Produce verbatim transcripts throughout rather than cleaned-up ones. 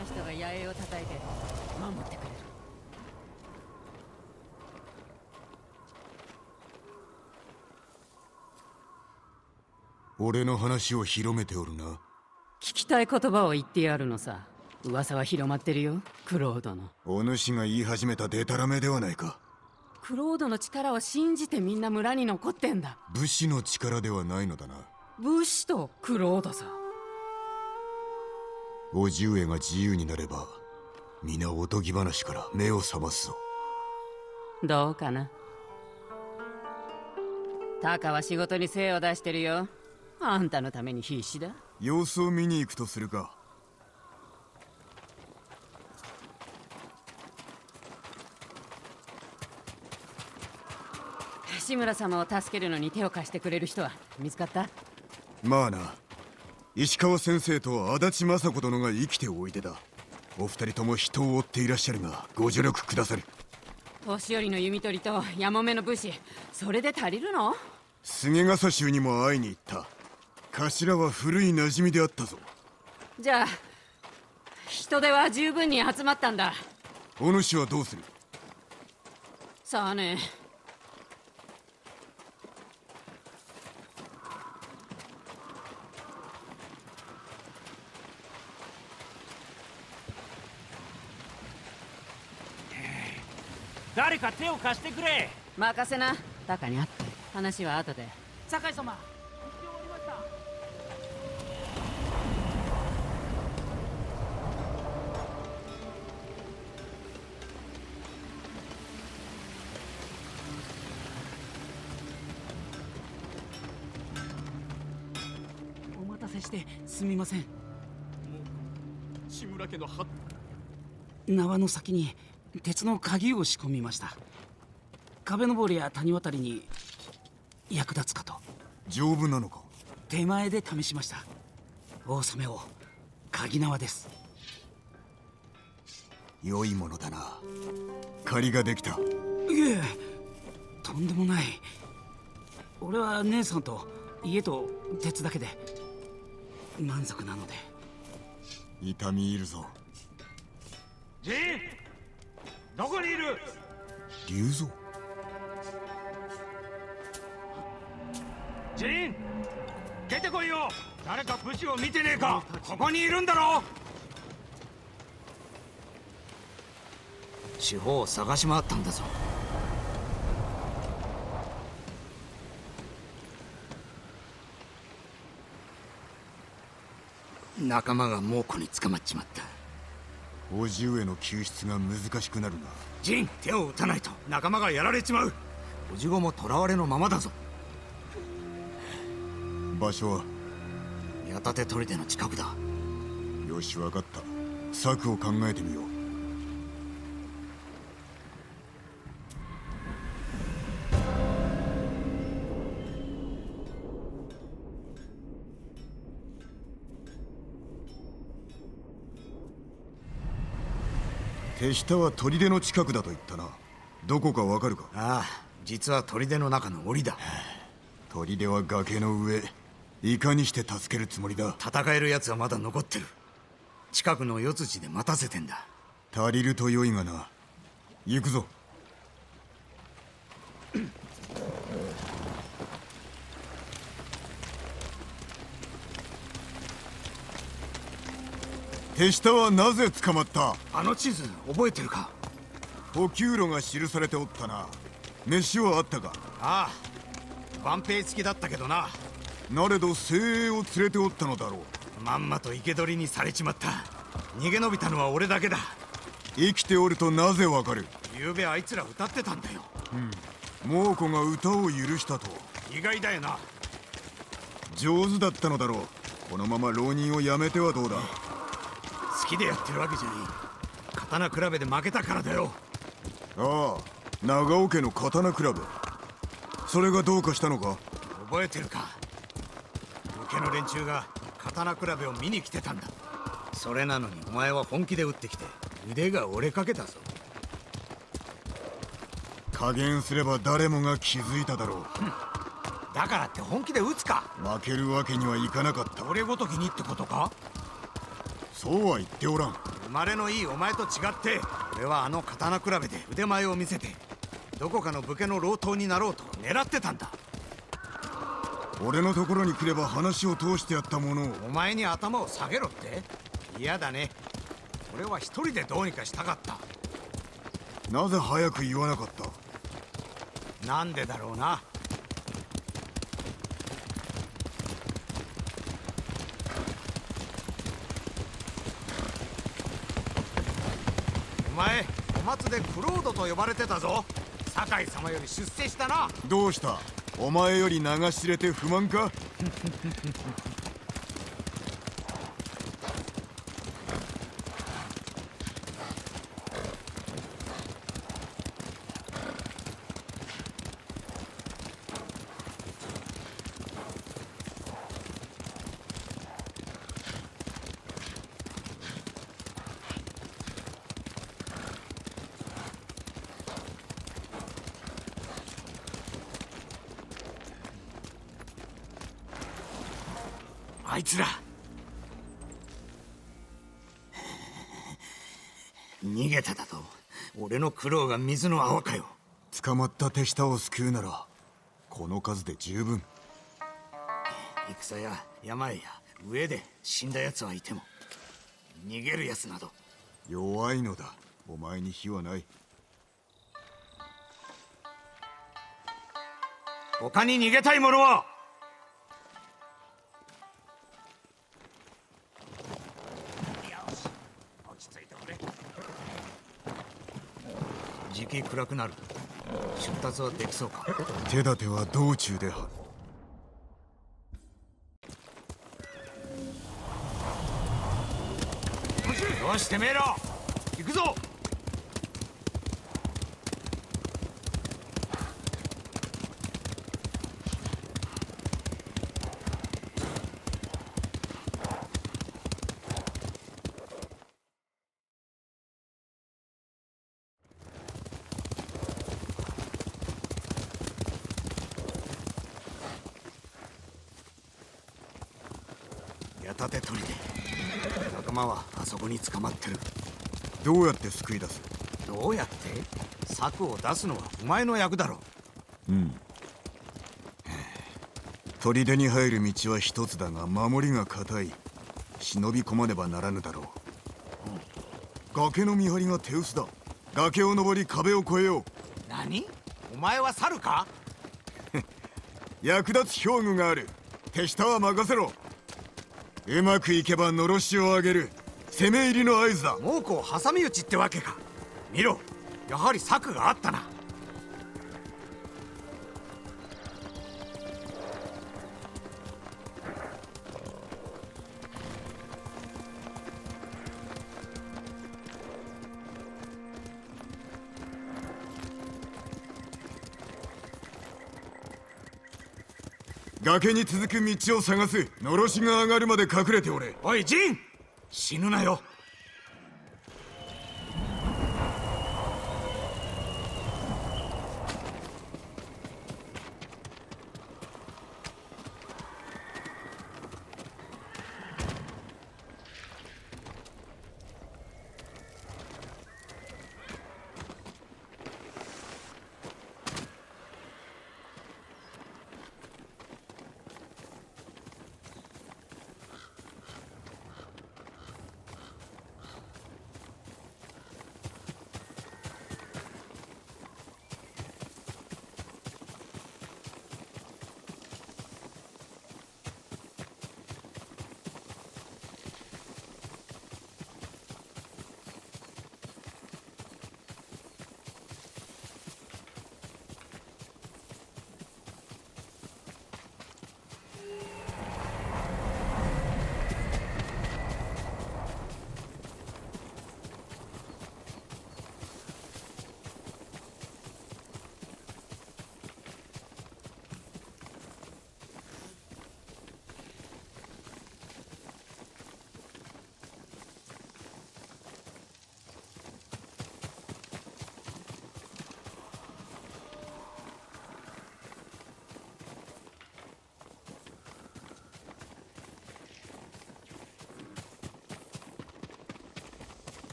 の人が野営を叩いて守ってくれる。 俺の話を広めておるな。 聞きたい言葉を言ってやるのさ。噂は広まってるよ、クロードの。 お主が言い始めたデタラメではないか。 クロードの力を信じてみんな村に残ってんだ。 武士の力ではないのだな。 武士とクロードさ。 叔父上が自由になれば皆おとぎ話から目を覚ますぞ。 どうかな。タカは仕事に精を出してるよ。あんたのために必死だ。 様子を見に行くとするか。 志村様を助けるのに手を貸してくれる人は見つかった？ まあな、石川先生と足立雅子殿が生きておいでだ。お二人とも人を追っていらっしゃるがご助力くださる。 年寄りの弓取りとやもめの武士、それで足りるの？ 菅笠衆にも会いに行った。頭は古い馴染みであったぞ。 じゃあ人手は十分に集まったんだ。 お主はどうする？ さあね。 誰か手を貸してくれ。 任せな。タカに会って話は後で。 酒井様、終わりました。 お待たせしてすみません。もう志村家のは縄の先に鉄の鍵を仕込みました。壁登りや谷渡りに役立つかと。 丈夫なのか？ 手前で試しました。大染めを鍵縄です。 良いものだな。借りができた。 いえ、とんでもない。俺は姉さんと家と鉄だけで満足なので。 痛み入るぞ。 ジン、どこにいる？ 龍蔵。 ジン、出てこいよ。誰か武士を見てねえか。ここにいるんだろ。 四方を探し回ったんだぞ。仲間が猛虎に捕まっちまった。 叔父上の救出が難しくなるな。 ジン、手を打たないと仲間がやられちまう。叔父子も囚われのままだぞ。 場所は矢立砦の近くだ。 よし、分かった。策を考えてみよう。手下は砦の近くだと言ったな。どこかわかるか？ ああ、実は砦の中の檻だ。 砦は崖の上。いかにして助けるつもりだ？ 戦える奴はまだ残ってる。近くの四辻で待たせてんだ。 足りると良いがな。行くぞ。手下はなぜ捕まった？ あの地図覚えてるか？ 補給路が記されておったな。飯はあったか？ ああ、万兵付きだったけどな。 なれど精鋭を連れておったのだろう。 まんまと生け捕りにされちまった。逃げ延びたのは俺だけだ。 生きておるとなぜわかる？ 昨べあいつら歌ってたんだよ。 うん、猛虎が歌を許したと。 意外だよな。 上手だったのだろう。このまま浪人をやめてはどうだ？ 好きでやってるわけじゃねえ。刀比べで負けたからだよ。 ああ、長尾家の刀比べ。それがどうかしたのか？ 覚えてるか？武家の連中が刀比べを見に来てたんだ。それなのにお前は本気で打ってきて腕が折れかけたぞ。 加減すれば誰もが気づいただろう。 だからって本気で打つか？ 負けるわけにはいかなかった。 俺ごときにってことか？ そうは言っておらん。 まれのいいお前と違って俺はあの刀比べで腕前を見せてどこかの武家の老頭になろうと狙ってたんだ。 俺のところに来れば話を通してやったものを。 お前に頭を下げろって？嫌だね。俺は一人でどうにかしたかった。 なぜ早く言わなかった？ なんでだろうな。お前小松でクロードと呼ばれてたぞ。酒井様より出世したな。 どうした？お前より流し入れて不満か？ あいつら逃げただと？俺の苦労が水の泡かよ。 捕まった手下を救うならこの数で十分。 戦や病や上で死んだ奴はいても逃げる奴など。 弱いのだ。お前に非はない。 他に逃げたい者は？時期暗くなる。出立はできそうか？ 手立ては道中では。 よしてめえら行くぞ。矢立て砦。仲間はあそこに捕まってる。 どうやって救い出す？ どうやって？策を出すのはお前の役だろう。 うん。砦に入る道は一つだが守りが固い。忍び込まねばならぬだろう。うん、崖の見張りが手薄だ。崖を登り壁を越えよう。 何？お前は猿か？ 役立つ兵具がある。手下は任せろ。うまくいけばのろしを上げる。攻め入りの合図だ。 猛虎を挟み撃ちってわけか。見ろ、やはり策があったな。 崖に続く道を探す。のろしが上がるまで隠れておれ。 おいジン、死ぬなよ。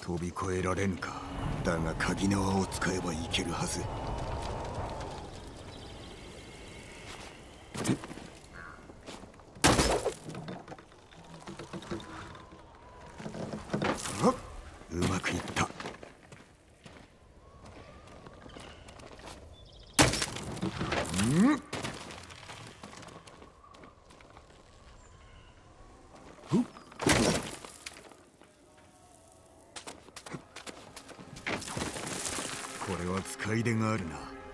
飛び越えられぬか。だが鍵縄を使えばいけるはず。うまくいった。うんこれは使い出があるな。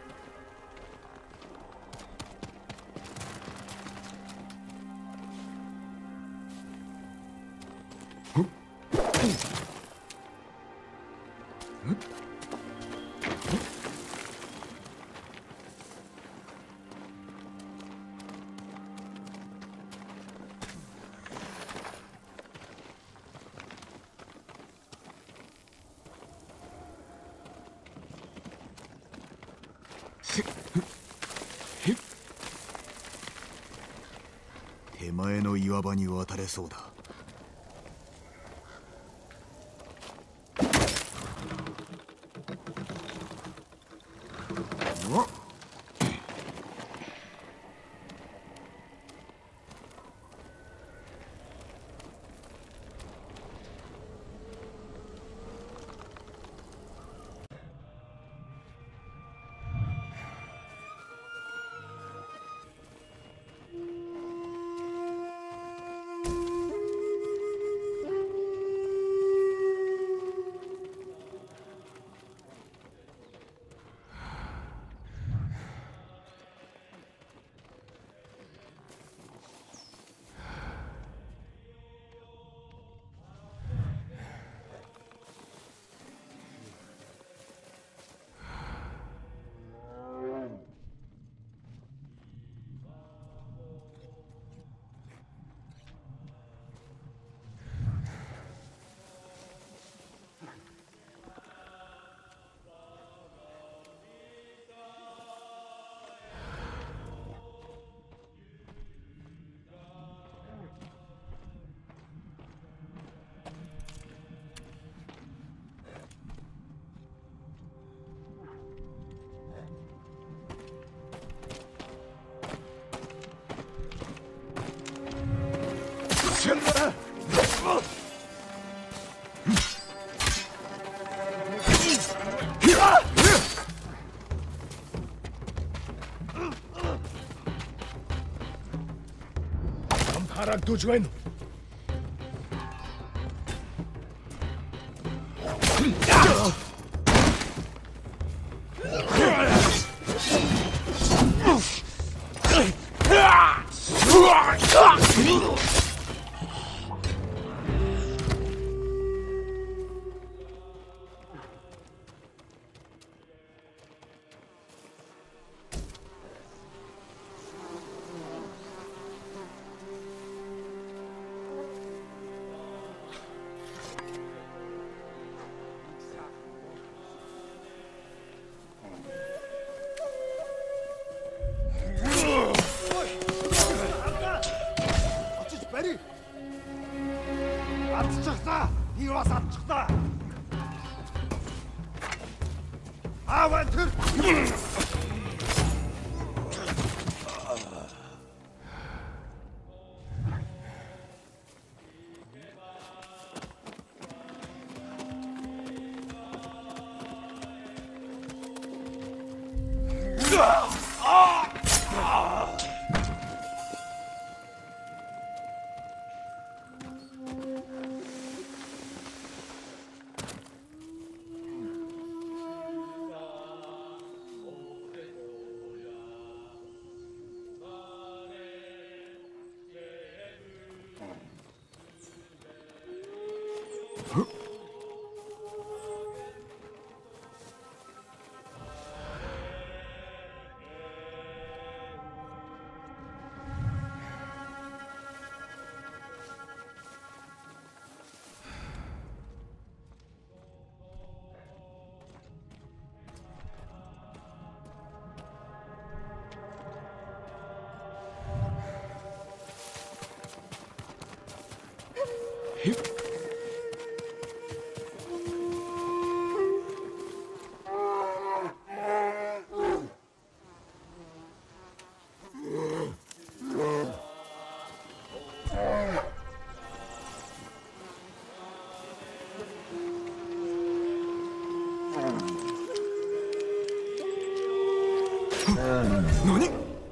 手前の岩場に渡れそうだ。お Harap tujuan. Атчихлаа. Би бас атчихлаа. Аваа тэр. 何？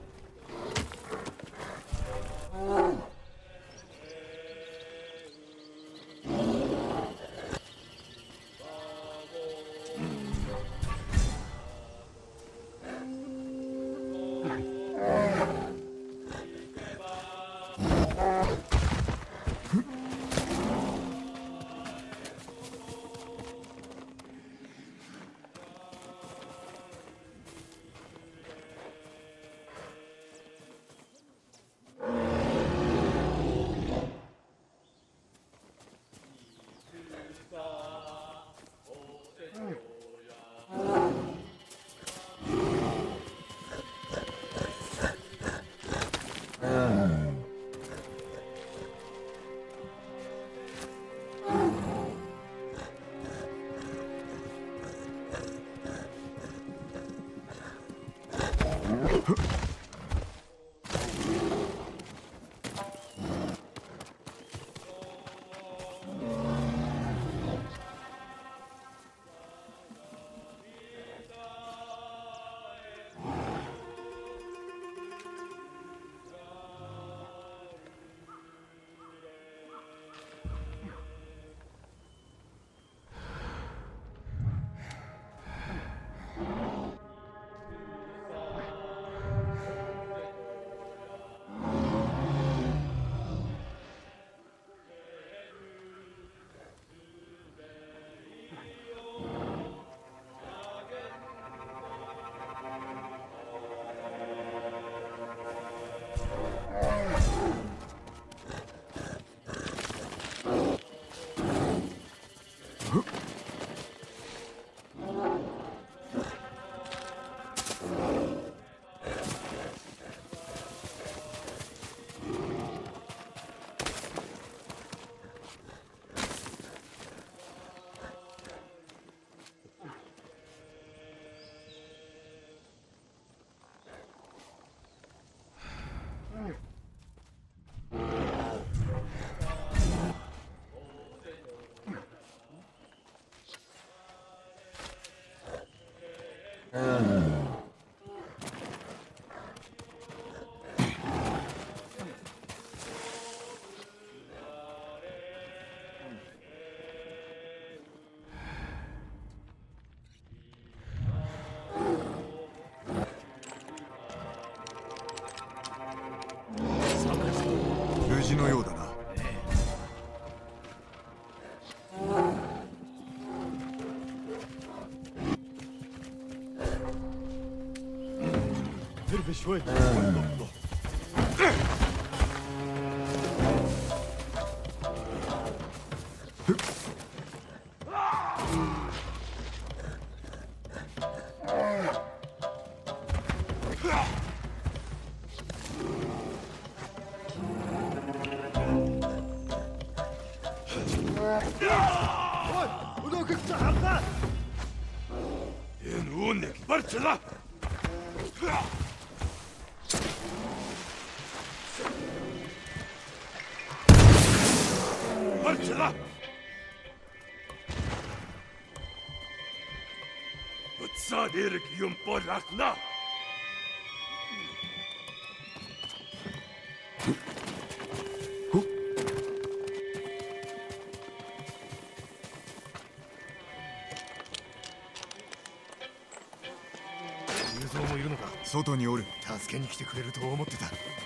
無事のようだな。 Dur شوي. ودوك السحقة ينونك برشلة برشلة وتصادرك يوم بولعتنا 外におる。 助けに来てくれると思ってた。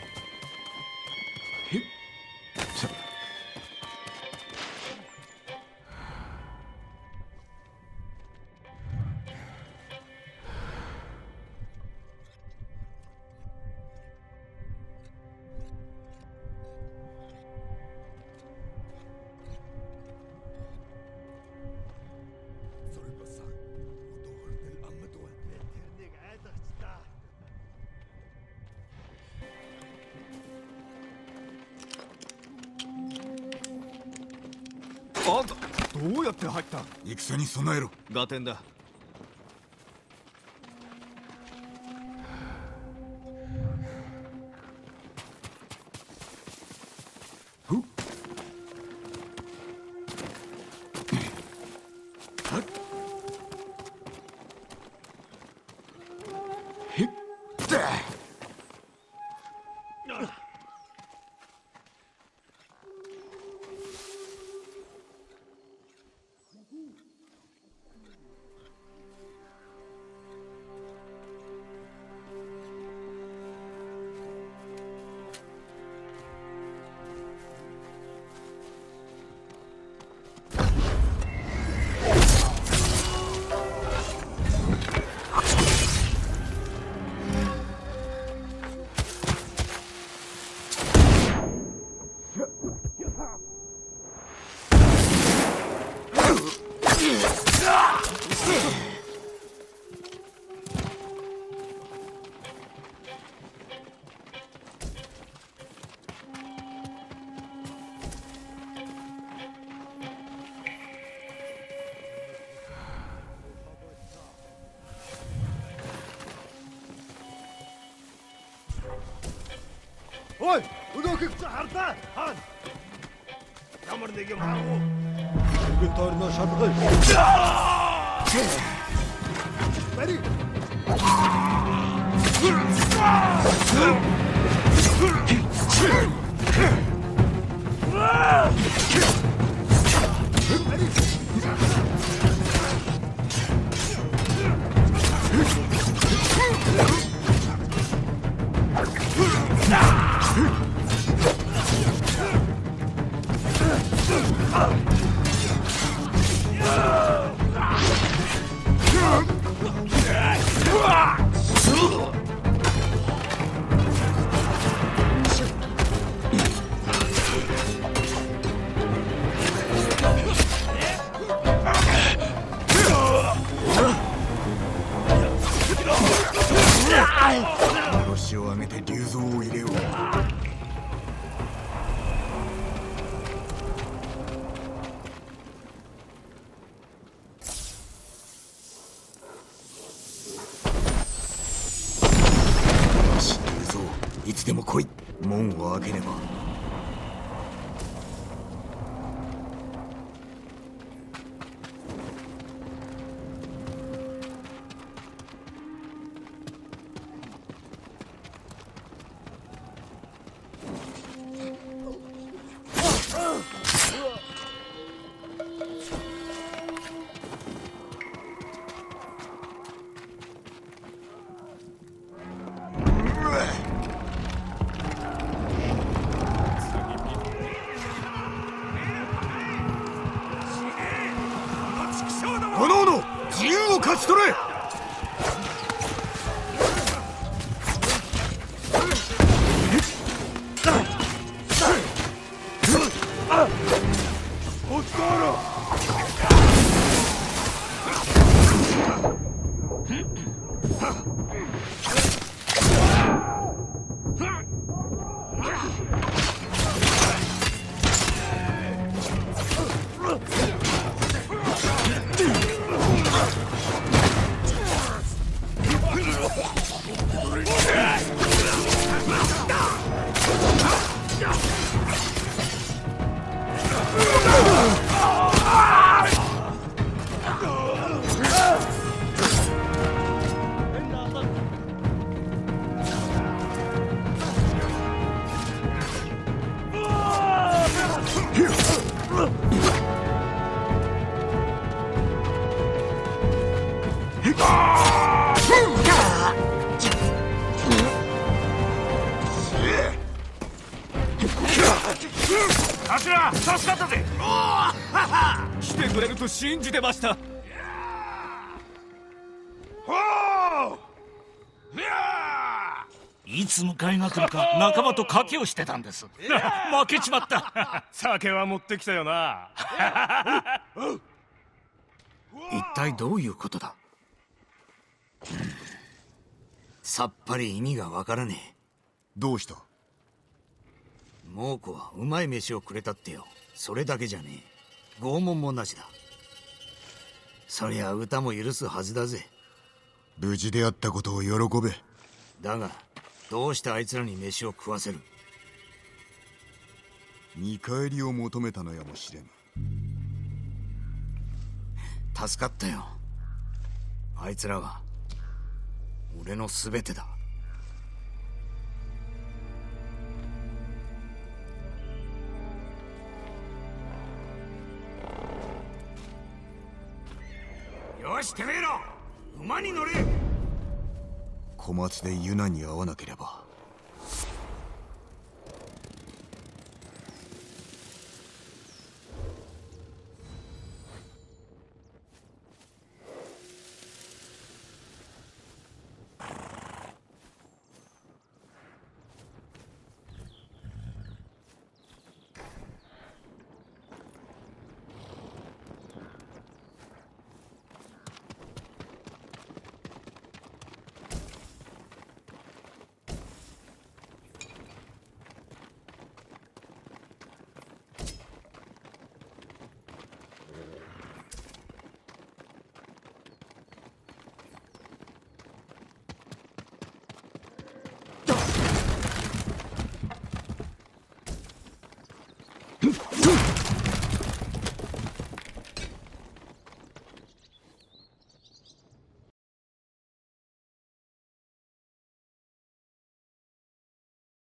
あんたどうやって入った？戦に備えろ。 合点だ。 ふっはっへっだ Ой, өнөөхийг хардаа. Хаана? Ямар нэг юм харав уу? Бид орно шалгал. Бари.腰を上げて竜像を入れよう。よし、竜像、いつでも来い。門を開けねば。おのおの自由を勝ち取れ。おっとろ。 頭、助かったぜ。 来てくれると信じてました。 いつ迎えが来るか仲間と賭けをしてたんです。負けちまった。 酒は持ってきたよな。 一体どういうことだ。さっぱり意味がわからねえ。 どうした？ 猛虎はうまい飯をくれたってよ。それだけじゃねえ。拷問もなしだ。そりゃ歌も許すはずだぜ。 無事であったことを喜べ。 だがどうしてあいつらに飯を食わせる？ 見返りを求めたのやもしれぬ。 助かったよ。あいつらは俺の全てだ。 よし、てめえら馬に乗れ。 小松でユナに会わなければ。 っ